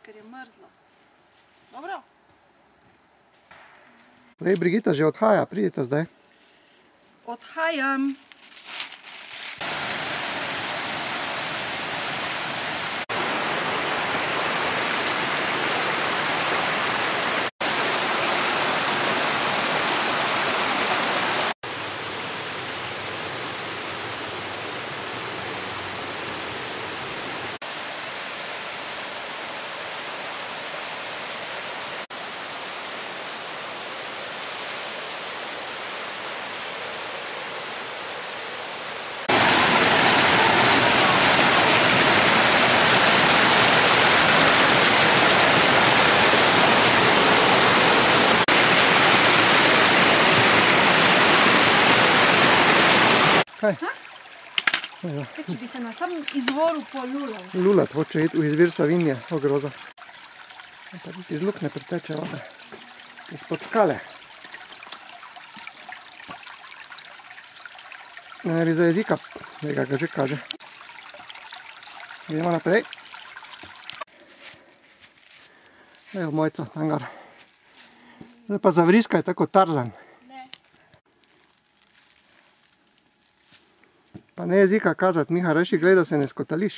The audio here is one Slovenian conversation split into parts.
ker je mrzlo. Dobro? Lej, Brigita že odhaja, pridite zdaj. Odhajam. Kaj? Kaj, če bi se na samem izvoru polulal? Lulat hoče iti v izvir Savinje, ogroza. Pa biti iz lukne priteče voda. Izpod skale. Ne bi za jezika, nekaj ga že kaže. Idemo naprej. Evo Mojca, tangar. Zdaj pa zavriskaj tako Tarzan. Pa ne jezika kazati, Miha, reši gleda, se ne skotališ.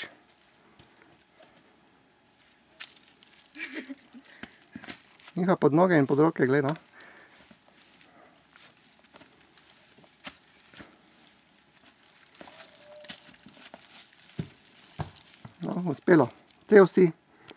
Miha pod noge in pod roke gleda. No, uspelo. Cel si.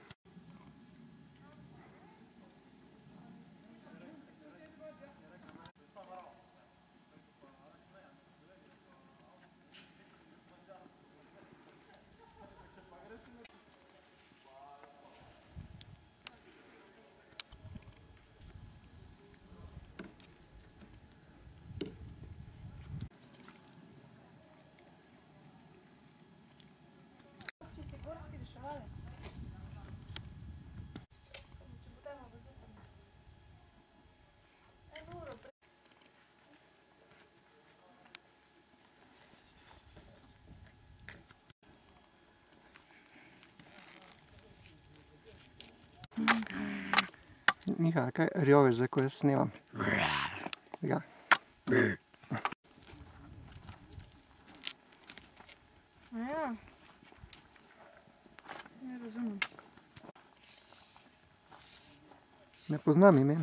Miha, kaj rjoveš zdaj, ko jaz snemam? Ja. Ja. Ne razumem. Ne poznam imen.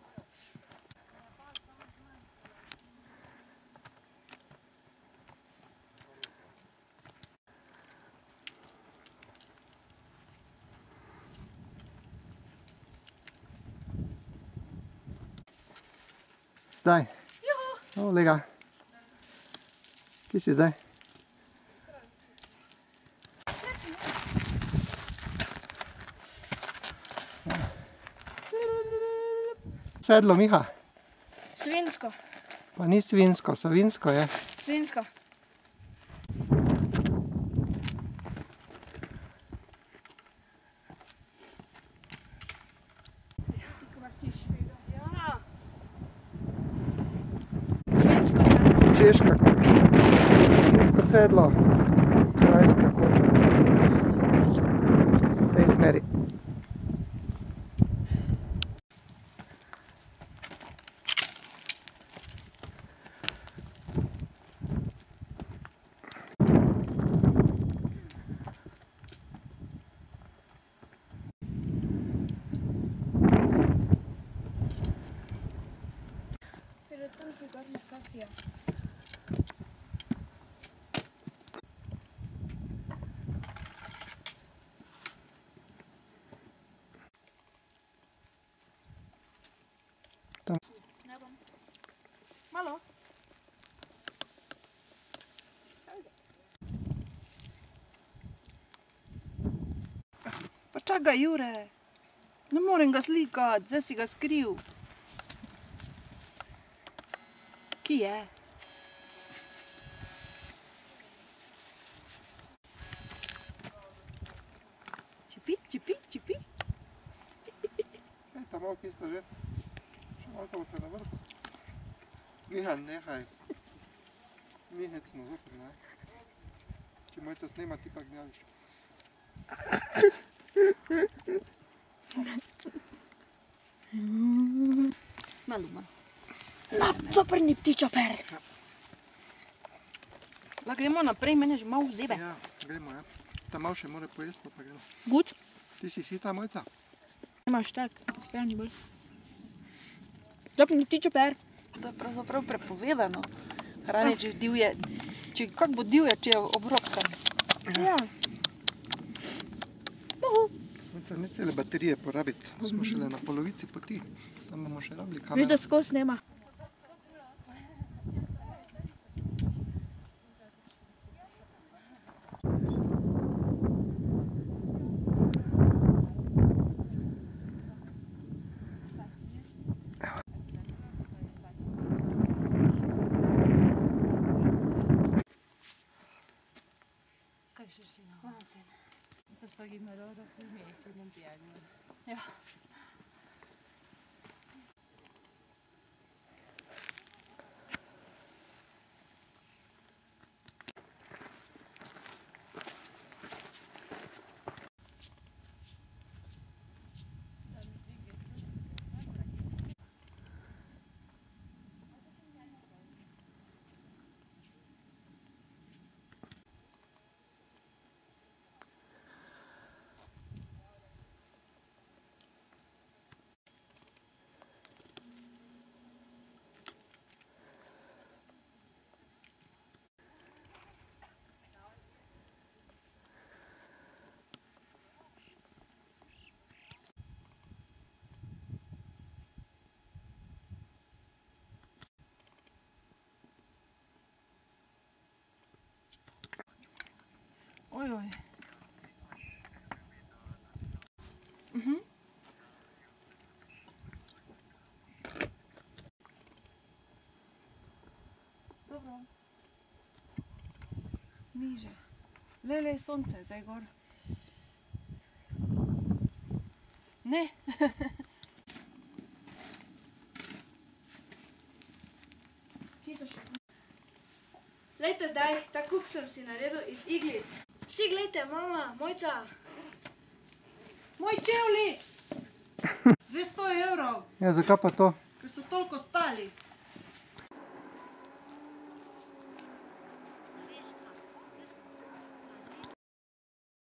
Zdaj. Juhu. O, lega. Kje si zdaj? Sedlo, Miha. Svinsko. Pa ni svinsko, savinsko je. Svinsko. Češka koča, savinsko sedlo, krajska koča. V tej smeri. Ne bom. Malo. Pa čakaj, Jure. Ne morem ga slikati, zdaj si ga skril. Kje je? Čipi, čipi, čipi. Ej, ta malo kje sta že. Še malo boste na vrhu. Miha, nehaj. Mi hecno zopet, ne. Če Mojca snema, ti pa gnjaviš. Zoprni ptiča per. La gremo naprej, mene že malo zebe. Ja, gremo, ja. Ta malo še mora pojesti, pa gremo. Gut. Ti si sita, Mojca? Imaš tak, strani bolj. Zoprni ptiča per. To je pravzaprav prepovedano. Hraniči divje. Kak bo divje, če je obrokkan? Ja. Mohu. Mojca, ne cele baterije porabiti. Smo šele na polovici poti. Tam bomo še rabili kamero. Viš, da skos nema. Ja. Ojoj. Dobro. Niže. Lele, sonce, zdaj gor. Ne. Lejte zdaj, ta kup sem si naredil iz iglic. Vsi glejte, mama, Mojca. Moj čevlji! 200 €, Ja, zakaj pa to? ker so toliko stali.